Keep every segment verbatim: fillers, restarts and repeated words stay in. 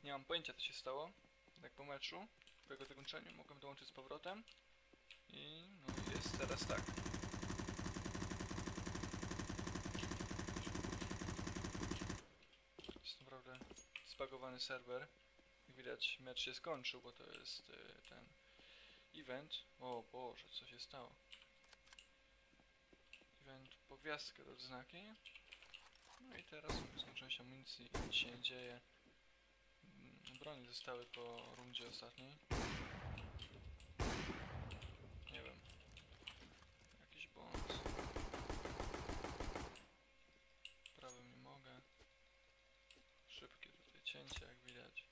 Nie mam pojęcia, co się stało. Tak po meczu, po jego zakończeniu mogłem dołączyć z powrotem. I no jest teraz tak. Jest naprawdę spagowany serwer. Jak widać, mecz się skończył, bo to jest y, ten event. O Boże, co się stało? Event po gwiazdkę do odznaki. No i teraz skończyłem się amunicji i nic się nie dzieje. Broni zostały po rundzie ostatniej. Nie wiem. Jakiś błąd. Prawym nie mogę. Szybkie tutaj cięcie, jak widać.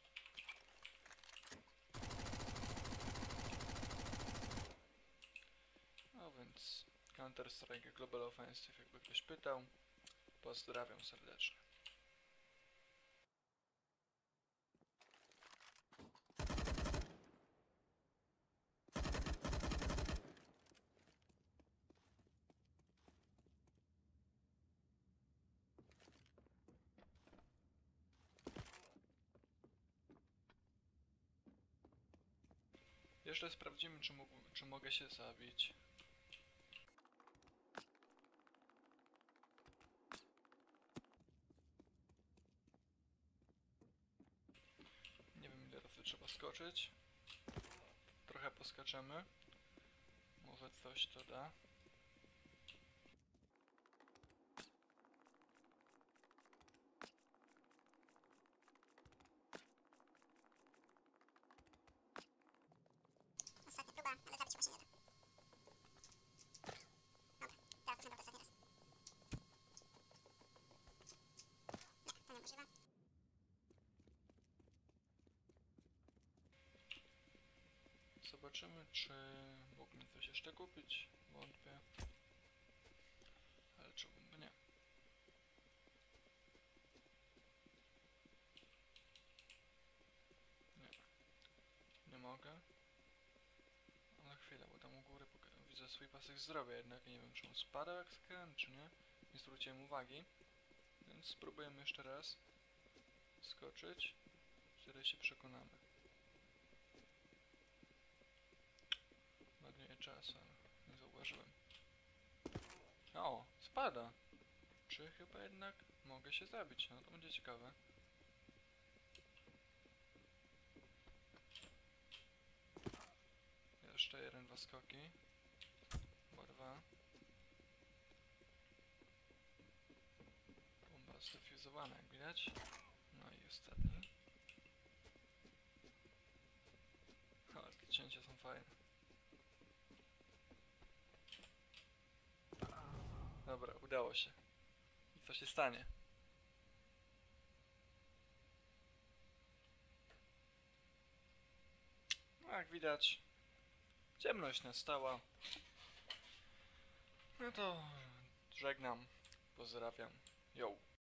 No więc Counter-Strike Global Offensive, jakby ktoś pytał. Pozdrawiam serdecznie. Jeszcze sprawdzimy, czy, mógł, czy mogę się zabić. Nie wiem, ile razy trzeba skoczyć. Trochę poskaczemy. Może coś to da. Ostatnia próba, ale zabić chyba się nie da. Dobra, teraz poszedłem ostatni raz. Nie, to niemożliwe. Zobaczymy, czy mógłbym coś jeszcze kupić. Wątpię. Ale czemu by nie? Nie. Nie mogę. Ale chwilę, bo tam u góry widzę swój pasek zdrowia jednak. Nie wiem, czy on spadał jak skręt, czy nie. Nie zwróciłem uwagi. Więc spróbujemy jeszcze raz skoczyć. Wtedy się przekonamy. Marnuję czas, ale nie zauważyłem. O, spada. Czy chyba jednak mogę się zabić? No to będzie ciekawe. Jeszcze jeden, dwa skoki. Chyba dwa. Bomba zdefuzowana, jak widać. No i ostatni. O, te cięcia są fajne. Dobra, udało się. I co się stanie? No jak widać, ciemność nastała. No to żegnam, pozdrawiam. Yo.